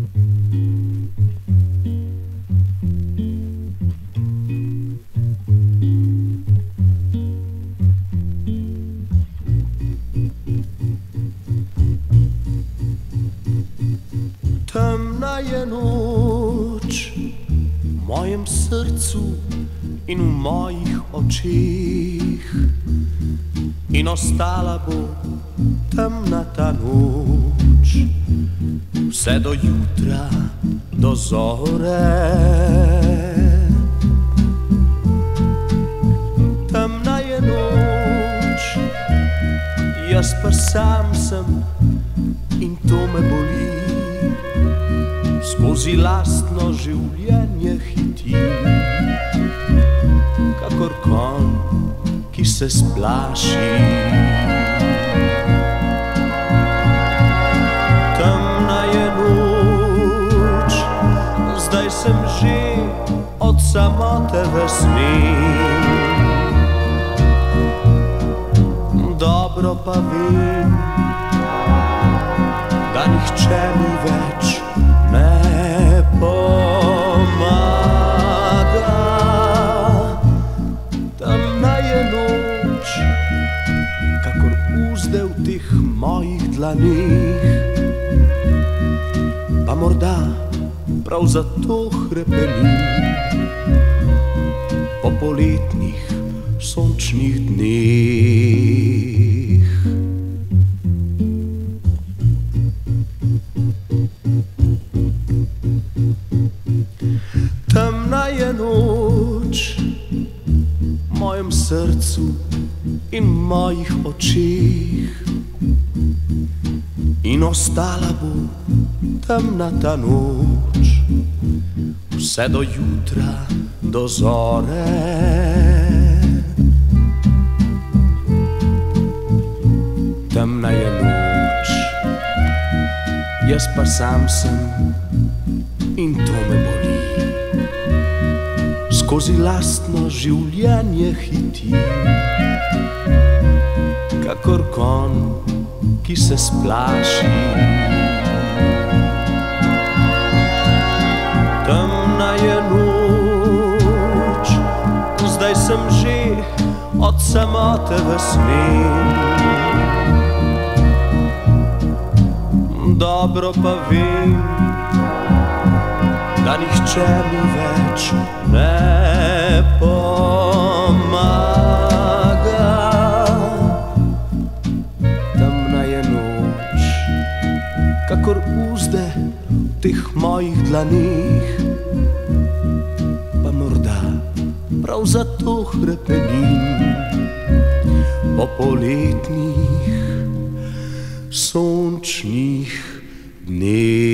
Temna je noč v mojem srcu in v mojih očeh, in ostala bo temna ta noč vse do jutra, do zore. Temna je noč, jaz pa sam sem in to me boli. Skozi lastno življenje hitim, kakor konj, ki se splaši. Temna je noč, zdaj sem že od samote vesmil. Dobro pa vem, da nihče mi več ne pomaga. Temna je noč, kakor uzde v teh mojih dlaneh, pa morda prav zato hrepenim po poletnih sončnih dneh. Temna je noč v mojem srcu in mojih očeh, in ostala bo temna ta noč vse do jutra, do zore. Temna je noč, jaz pa sam sem in to me boli. Skozi lastno življenje hitim, kakor konj, ki se splaši. Temna je noč, zdaj sem že od samote vesmil. Dobro pa vem, da nihče mi več ne pomaga. Temna je noč, kakor uzde v teh mojih dlaneh, pa morda prav zato hrepenim po poletnih sončnih dneh.